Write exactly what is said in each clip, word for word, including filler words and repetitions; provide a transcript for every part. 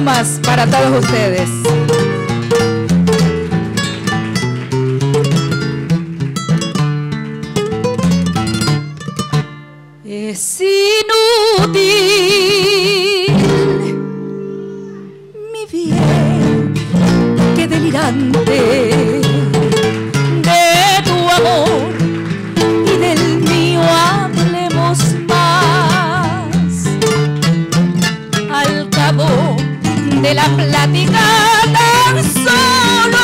más para todos ustedes. Es inútil, mi bien, que delirante de tu amor y del mío hablemos más. Al cabo de la plática tan solo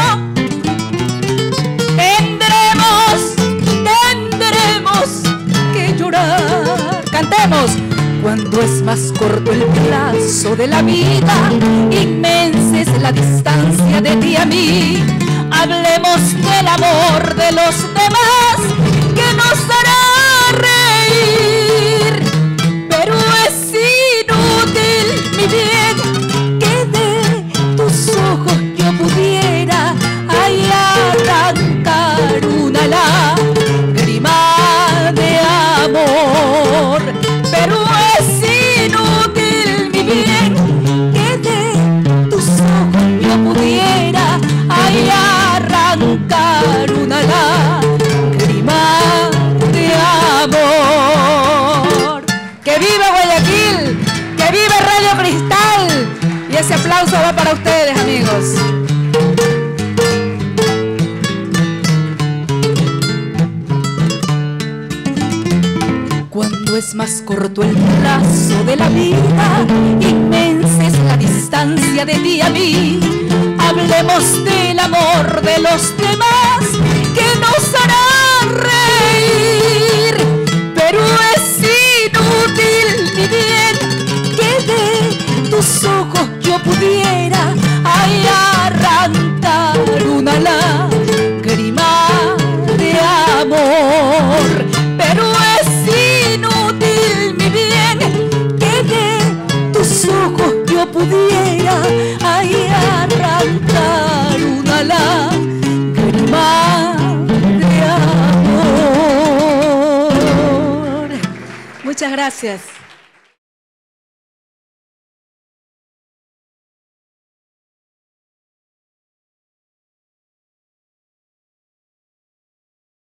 tendremos, tendremos que llorar. Cantemos. Cuando es más corto el plazo de la vida, inmensa es la distancia de ti a mí. Hablemos del amor de los demás que nos hará reír. Pero es inútil, mi bien, que de tus ojos yo pudiera ay, arrancar una lágrima de amor. Pero es inútil, mi bien, que de tus ojos yo pudiera ay, arrancar una lágrima de amor. ¡Que viva Guayaquil! ¡Que viva Radio Cristal! Y ese aplauso va para ustedes, amigos. Cuando es más corto el plazo de la vida, inmensa es la distancia de ti a mí. Hablemos del amor de los demás que nos hará reír. Pero es inútil, mi bien, que de tus ojos yo pudiera ay, arrancar una lágrima de amor. Pero es inútil, mi bien, que de tus ojos yo pudiera ay, arrancar una lágrima de amor. Muchas gracias.